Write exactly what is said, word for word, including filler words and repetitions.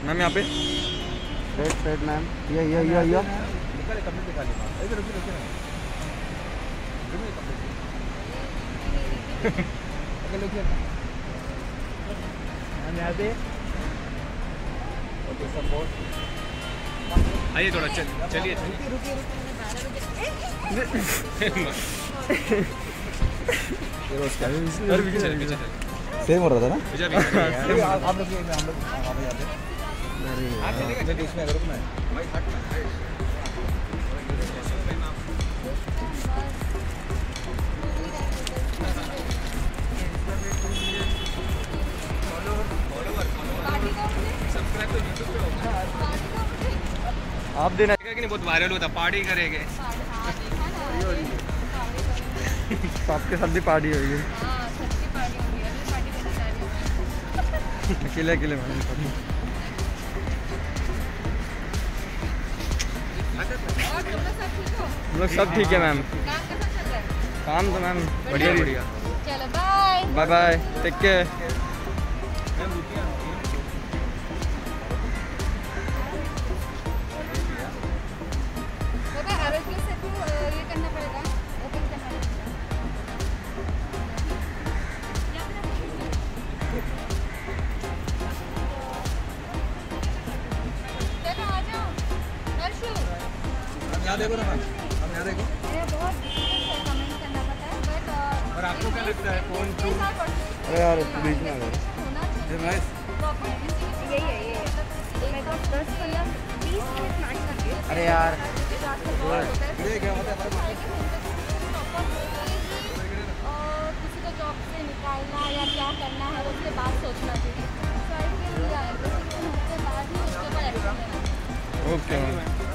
Ma'am यहाँ पे straight straight ma'am, ये ये ये ये निकाले कपड़े निकाले मैम, इधर रुकिए रुकिए मैम, रुकिए कपड़े ओके रुकिए मैम यहाँ पे ओके सपोर्ट आइए थोड़ा चल चलिए रुकिए रुकिए रुकिए सेम हो रहा था ना आप लोग हम लोग आप चलेगा बीच में रुकना है भाई हटना है आप देना कि नहीं बहुत वायरल होता पार्टी करेंगे आपके साथ भी पार्टी होगी अकेले अकेले मैम हम लोग सब ठीक है मैम काम तो मैम बढ़िया बढ़िया चलो bye bye bye take care यहाँ देखो ना मैम, हम यहाँ देखो। बहुत कमेंट करना पड़ता है बट और आपको क्या लगता है कौन टू? अरे यार बीच में आ गए। ये नाइस। यही है ये मैं तो दस पंद्रह बीस मिनट नाच करती हूँ। अरे यार ये क्या होता है हमारे और किसी को जॉब से निकालना या क्या करना है उसके बाद सोचना चाहिए। उसके बाद ही उसके ऊपर एक्शन लेना। Okay ma'am.